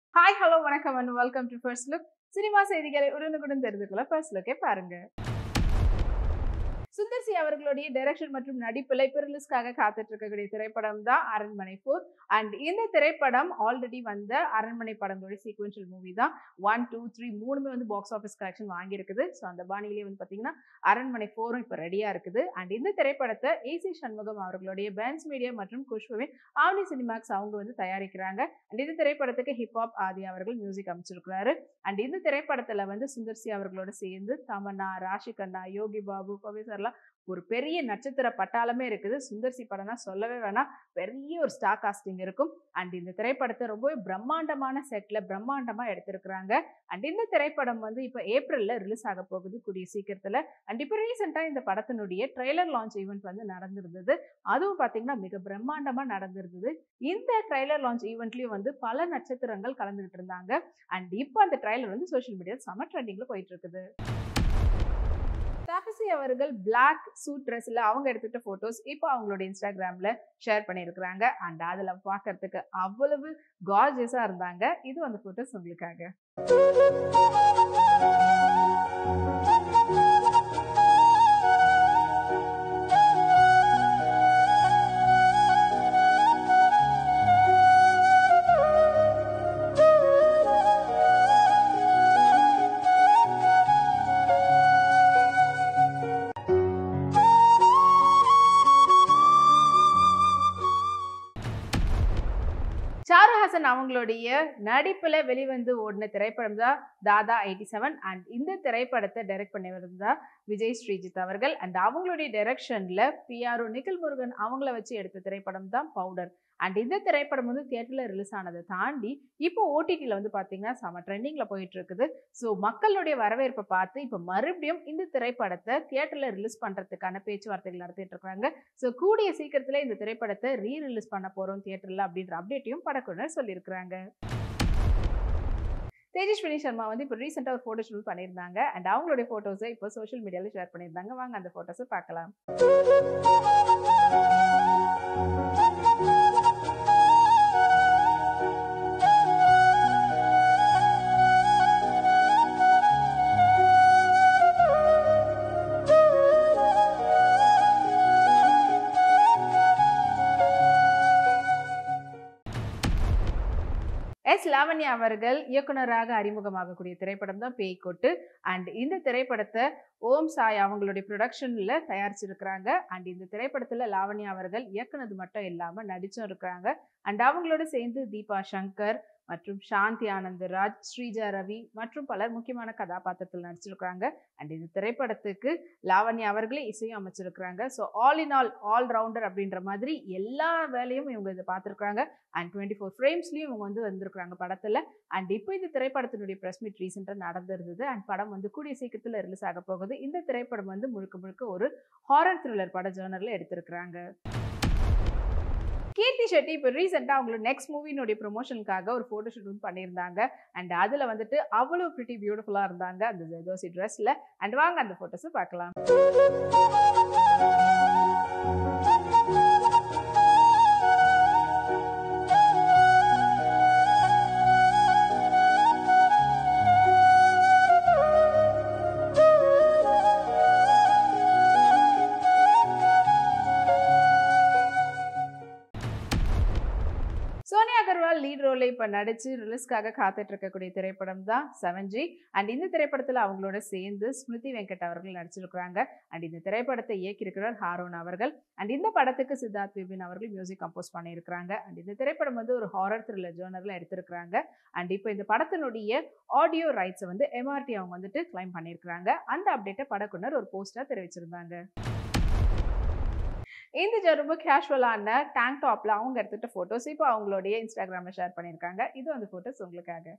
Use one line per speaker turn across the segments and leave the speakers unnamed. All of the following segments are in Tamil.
ஹாய் ஹலோ வணக்கம் and welcome to first look. சினிமா செய்திகளை உடனுக்குடன் தெரிந்துக்கொள்ள ஃபர்ஸ்ட் லுக்கை பாருங்க. சுந்தர் சி அவர்களுடைய டைரக்ஷன் மற்றும் நடிப்பில் இப்போ ரிலீஸ்க்காக காத்துட்டு இருக்கக்கூடிய திரைப்படம் தான் அரண்மனை 4. அண்ட் இந்த திரைப்படம் ஆல்ரெடி வந்த அரண்மனை படங்களுடைய சீக்வென்ஷியல் மூவி தான். 1, 2, 3 மூணுமே வந்து பாக்ஸ் ஆஃபீஸ் கலெக்ஷன் வாங்கியிருக்குது. ஸோ அந்த பாணியிலே வந்து பார்த்தீங்கன்னா அரண்மனை 4 இப்போ ரெடியாக இருக்குது. அண்ட் இந்த திரைப்படத்தை ஏசி சண்முகம் அவர்களுடைய பேன்ஸ் மீடியா மற்றும் குஷ்புவின் ஆவணி சினிமாக்ஸ் அவங்க வந்து தயாரிக்கிறாங்க. அண்ட் இந்த திரைப்படத்துக்கு ஹிப்ஹாப் ஆதி அவர்கள் மியூசிக் அமைச்சிருக்கிறாரு. அண்ட் இந்த திரைப்படத்துல வந்து சுந்தர் சி அவர்களோட சேர்ந்து தமன்னா, ராஷிகண்ணா, யோகி பாபு, பவிசர்லாம் ஒரு பெரிய நட்சத்திர பட்டாளமே இருக்குது. சுந்தர் சி படம்னா சொல்லவே வேணாம், பெரிய ஒரு ஸ்டார் காஸ்டிங் இருக்கும். அண்ட் இந்த திரைப்படத்தை ரொம்பவே பிரம்மாண்டமான செட்ல பிரம்மாண்டமா எடுத்திருக்கிறாங்க. அண்ட் இந்த திரைப்படம் வந்து இப்போ ஏப்ரல்ல ரிலீஸ் ஆக போகுது கூடிய சீக்கிரத்துல. அண்ட் இப்போ ரீசெண்டா இந்த படத்தினுடைய ட்ரெய்லர் லான்ச் ஈவெண்ட் வந்து நடந்திருந்தது. அதுவும் பாத்தீங்கன்னா மிக பிரம்மாண்டமா நடந்திருந்தது. இந்த ட்ரெய்லர் லான்ச் ஈவெண்ட்லயும் வந்து பல நட்சத்திரங்கள் கலந்துகிட்டு இருந்தாங்க. அண்ட் இப்போ அந்த ட்ரெய்லர் வந்து சோஷியல் மீடியா செம ட்ரெண்டிங்ல போயிட்டு இருக்குது. தாபசி அவர்கள் பிளாக் சூட் ட்ரெஸ்ல அவங்க எடுத்துட்ட போட்டோஸ் இப்போ அவங்களோட இன்ஸ்டாகிராம்ல ஷேர் பண்ணியிருக்கிறாங்க. அண்ட் அதுல பார்க்கறதுக்கு அவ்வளவு கார்ஜியஸா இருந்தாங்க. இது அந்த போட்டோஸ் உங்களுக்காக. சாருஹாசன் அவங்களுடைய நடிப்புல வெளிவந்து ஓடின திரைப்படம் தான் தாதா 87. அண்ட் இந்த திரைப்படத்தை டைரக்ட் பண்ணவர் தான் விஜய் ஸ்ரீஜித் அவர்கள். அண்ட் அவங்களுடைய டைரக்ஷன்ல பிஆர்ஓ நிகில் முருகன் அவங்கள வச்சு எடுத்த திரைப்படம் தான் பவுடர். அண்ட் இந்த திரைப்படம் வந்து தியேட்டர்ல ரிலீஸ் ஆனதை தாண்டி இப்போ ஓடிடியில் வந்து பார்த்தீங்கன்னா செம ட்ரெண்டிங்ல போயிட்டு இருக்குது. ஸோ மக்களுடைய வரவேற்பை பார்த்து இப்போ மறுபடியும் இந்த திரைப்படத்தை தியேட்டர்ல ரிலீஸ் பண்றதுக்கான பேச்சுவார்த்தைகள் நடத்திட்டு இருக்காங்க. ஸோ கூடிய சீக்கிரத்தில் இந்த திரைப்படத்தை ரிலீஸ் பண்ண போறோம் தியேட்டர்ல அப்படின்ற அப்டேட்டையும் படக்குழுவினர் சொல்லியிருக்கிறாங்க. தேஜஸ்வினி சர்மா வந்து இப்போ ரீசெண்டாக ஒரு ஃபோட்டோ ஷூட் பண்ணியிருந்தாங்க. அண்ட் அவங்களுடைய ஃபோட்டோஸை இப்போ சோஷியல் மீடியாவில் ஷேர் பண்ணியிருந்தாங்க. வாங்க அந்த ஃபோட்டோஸை பார்க்கலாம். எஸ் லாவண்யா அவர்கள் இயக்குனராக அறிமுகமாகக்கூடிய திரைப்படம் தான் பேய்கொட்டு. அண்ட் இந்த திரைப்படத்தை ஓம் சாய் அவங்களுடைய ப்ரொடக்ஷன்ல தயாரிச்சிருக்கிறாங்க. அண்ட் இந்த திரைப்படத்துல லாவண்யா அவர்கள் இயக்குனது மட்டும் இல்லாம நடிச்சும் இருக்கிறாங்க. அண்ட் அவங்களோட சேர்ந்து தீபா சங்கர் மற்றும் சாந்தி ஆனந்தராஜ், ஸ்ரீஜா ரவி மற்றும் பலர் முக்கியமான கதாபாத்திரத்தில் நடிச்சிருக்கிறாங்க. அண்ட் இந்த திரைப்படத்துக்கு லாவண்யா அவர்களே இசையும் அமைச்சிருக்கிறாங்க. So all in all rounder அப்படின்ற மாதிரி எல்லா வேலையும் இவங்க இதை பார்த்துருக்காங்க. அண்ட் 24 ஃப்ரேம்ஸ்லையும் இவங்க வந்து வந்திருக்கிறாங்க படத்தில். அண்ட் இப்போ இந்த திரைப்படத்தினுடைய ப்ரெஸ் மீட் ரீசெண்டாக நடந்திருந்தது. அண்ட் படம் வந்து கூடிய சீக்கிரத்தில் ரிலீஸ் ஆக போகுது. இந்த திரைப்படம் வந்து முழுக்க முழுக்க ஒரு ஹாரர் த்ரில்லர் பட ஜர்னரில் எடுத்திருக்கிறாங்க. கீர்த்தி ஷெட்டி இப்போ ரீசெண்டாக அவங்களோட நெக்ஸ்ட் மூவினுடைய ப்ரொமோஷனுக்காக ஒரு ஃபோட்டோ ஷூட் வந்து பண்ணியிருந்தாங்க. அண்ட் அதில் வந்துட்டு அவ்வளோ பிரிட்டி பியூட்டிஃபுல்லாக இருந்தாங்க அந்த ஜெர்தோசி ட்ரெஸ்ஸில். அண்ட் வாங்க அந்த ஃபோட்டோஸை பார்க்கலாம். சோனியா அகர்வால் லீட் ரோலை இப்போ நடிச்சு ரிலீஸ்க்காக காத்துட்டு இருக்கக்கூடிய திரைப்படம் தான் 7G. அண்ட் இந்த திரைப்படத்தில் அவங்களோட சேர்ந்து ஸ்மிருதி வெங்கட் அவர்கள் நடிச்சிருக்கிறாங்க. அண்ட் இந்த திரைப்படத்தை இயக்கியிருக்கிறார் ஹாரோன் அவர்கள். அண்ட் இந்த படத்துக்கு சித்தார்த் விபின் அவர்கள் மியூசிக் கம்போஸ் பண்ணியிருக்கிறாங்க. அண்ட் இந்த திரைப்படம் வந்து ஒரு ஹாரர் த்ரில்லர் ஜர்னரில் எடுத்திருக்கிறாங்க. அண்ட் இப்போ இந்த படத்தினுடைய ஆடியோ ரைட்ஸை வந்து MRT அவங்க வந்துட்டு கிளைம் பண்ணியிருக்கிறாங்க. அந்த அப்டேட்டை படக்குனர் ஒரு போஸ்டா தெரிவிச்சிருந்தாங்க. இந்த ரொம்ப கேஷுவலான டேங்க் டாப்ல அவங்க எடுத்துட்ட போட்டோஸ் இப்போ அவங்களுடைய இன்ஸ்டாகிராம்ல ஷேர் பண்ணியிருக்காங்க. இது அந்த போட்டோஸ் உங்களுக்காக.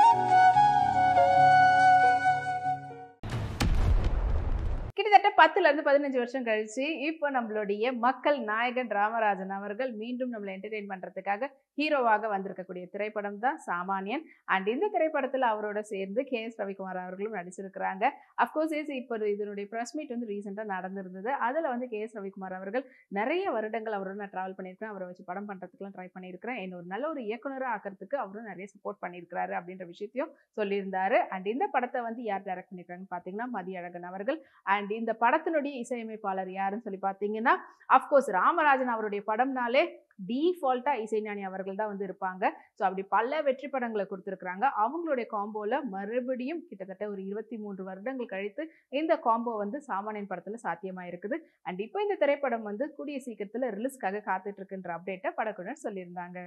கிட்டத்தட்ட 10 இருந்து 15 வருஷம் கழிச்சு இப்போ நம்மளுடைய மக்கள் நாயகன் ராமராஜன் அவர்கள் மீண்டும் நம்மளை என்டர்டெயின் பண்றதுக்காக ஹீரோவாக வந்திருக்கக்கூடிய திரைப்படம் தான் சாமானியன். அண்ட் இந்த திரைப்படத்தில் அவரோட சேர்ந்து KS ரவிக்குமார் அவர்களும் நடிச்சிருக்கிறாங்க. அஃப்கோர்ஸ் இப்போ இதனுடைய ப்ரெஸ் மீட் வந்து ரீசெண்டாக நடந்திருந்தது. அதில் வந்து KS ரவிக்குமார் அவர்கள் நிறைய வருடங்கள் அவரோட நான் ட்ராவல் பண்ணியிருக்கேன், அவரை வச்சு படம் பண்ணுறதுக்குலாம் ட்ரை பண்ணியிருக்கிறேன், என்ன ஒரு நல்ல ஒரு இயக்குனராக ஆக்கிறதுக்கு அவரும் நிறைய சப்போர்ட் பண்ணியிருக்கிறாரு அப்படின்ற விஷயத்தையும் சொல்லியிருந்தாரு. அண்ட் இந்த படத்தை வந்து யார் டைரக்ட் பண்ணியிருக்காங்கன்னு பார்த்தீங்கன்னா மதியழகன் அவர்கள். அண்ட் இந்த படத்தினுடைய இசையமைப்பாளர் யாருன்னு சொல்லி பார்த்தீங்கன்னா அஃப்கோர்ஸ் ராமராஜன் அவருடைய படம்னாலே டிஃபால்ட்டா இசைஞானி அவர்கள் தான் வந்து இருப்பாங்க. ஸோ அப்படி பல வெற்றி படங்களை கொடுத்துருக்குறாங்க. அவங்களுடைய காம்போல மறுபடியும் கிட்டத்தட்ட ஒரு 23 வருடங்கள் கழித்து இந்த காம்போ வந்து சாமானியன் படத்துல சாத்தியமா இருக்குது. அண்ட் இப்போ இந்த திரைப்படம் வந்து கூடிய சீக்கிரத்துல ரிலீஸ்க்காக காத்துட்டு இருக்குன்ற அப்டேட்டை படக்குழுவினர் சொல்லியிருந்தாங்க.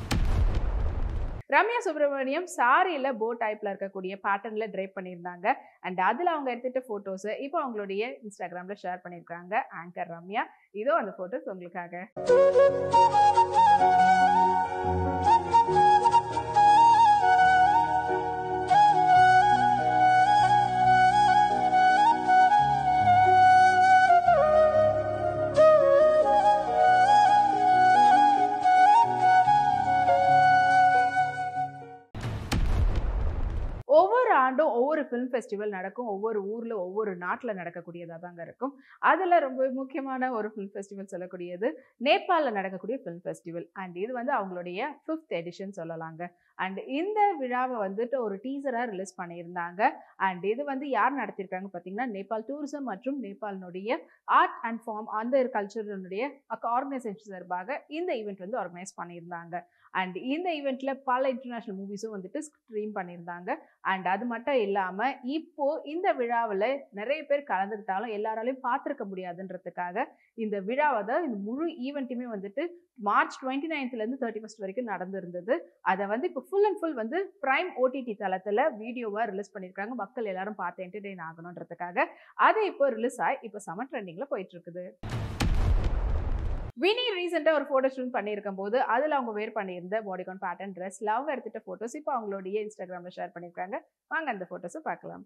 ரம்யா சுப்பிரமணியம் சாரியில போ டைப்ல இருக்கக்கூடிய பேட்டர்ன்ல ட்ரைப் பண்ணியிருந்தாங்க. அண்ட் அதுல அவங்க எடுத்துட்ட போட்டோஸ் இப்போ அவங்களுடைய இன்ஸ்டாகிராம்ல ஷேர் பண்ணியிருக்காங்க ஆங்கர் ரம்யா. இதோ அந்த போட்டோஸ் உங்களுக்காக. ஒவ்வொரு ஆண்டும் ஒவ்வொரு ஃபிலிம் ஃபெஸ்டிவல் நடக்கும். ஒவ்வொரு ஊர்ல ஒவ்வொரு நாட்டில் நடக்கக்கூடியதாக தாங்க இருக்கும். அதில் ரொம்ப முக்கியமான ஒரு ஃபிலிம் ஃபெஸ்டிவல் சொல்லக்கூடியது நேபாளில் நடக்கக்கூடிய ஃபிலிம் ஃபெஸ்டிவல். அண்ட் இது வந்து அவங்களுடைய 5th எடிஷன் சொல்லலாங்க. அண்ட் இந்த விழாவை வந்துட்டு ஒரு டீசராக ரிலீஸ் பண்ணியிருந்தாங்க. அண்ட் இது வந்து யார் நடத்தியிருக்காங்க பார்த்தீங்கன்னா நேபாள் டூரிசம் மற்றும் நேபாளினுடைய ஆர்ட் அண்ட் ஃபார்ம் அந்த கல்ச்சருடைய ஆர்கனைசேஷன் சார்பாக இந்த ஈவெண்ட் வந்து ஆர்கனைஸ் பண்ணியிருந்தாங்க. அண்ட் இந்த ஈவெண்ட்ல பல இன்டர்நேஷனல் மூவிஸும் வந்துட்டு ஸ்ட்ரீம் பண்ணியிருந்தாங்க. அண்ட் அது மட்டும் இல்லாம இப்போ இந்த விழாவில் நிறைய பேர் கலந்துக்கிட்டாலும் எல்லாராலையும் பார்த்துருக்க முடியாதுன்றதுக்காக இந்த விழாவை தான் இந்த முழு ஈவெண்ட்டுமே வந்துட்டு மார்ச் 29th இருந்து 31st வரைக்கும் நடந்திருந்தது. அதை வந்து இப்போ ஃபுல் அண்ட் ஃபுல் வந்து பிரைம் OTT தளத்துல வீடியோவா ரிலீஸ் பண்ணியிருக்காங்க. மக்கள் எல்லாரும் பார்த்து என்டர்டெயின் ஆகணுன்றதுக்காக. அது இப்போ ரிலீஸ் ஆகி இப்போ செம ட்ரெண்டிங்ல போயிட்டு இருக்குது. வினி ரீசெண்டாக ஒரு ஃபோட்டோ ஷூட் பண்ணியிருக்கும் போது அதில் அவங்க வேர் பண்ணியிருந்த பாடிகான் பேட்டர்ன் ட்ரெஸ்ல அவங்க எடுத்துட்ட ஃபோட்டோஸ் இப்போ அவங்களுடைய இன்ஸ்டாகிராமில் ஷேர் பண்ணியிருக்காங்க. வாங்க அந்த ஃபோட்டோஸை பார்க்கலாம்.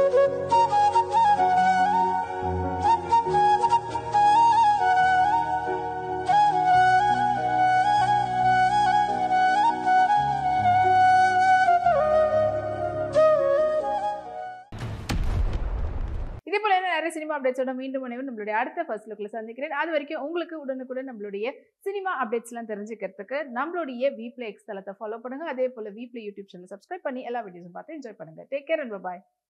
இதே போல நிறைய சினிமா அப்டேட்ஸோட மீண்டும் நம்மளுடைய அடுத்த ஃபர்ஸ்ட் லுக்ல சந்திக்கிறேன். அது வரைக்கும் உங்களுக்கு உடனுக்குடன் நம்மளுடைய சினிமா அப்டேட்ஸ் எல்லாம் தெரிஞ்சுக்கிறதுக்கு நம்மளுடைய Vplay X தளத்தை ஃபாலோ பண்ணுங்க. அதே போல Vplay யூடியூப் சேனல் சப்ஸ்கிரைப் பண்ணி எல்லா வீடியோஸும் பார்த்து என்ஜாய் பண்ணுங்க. Take care and by.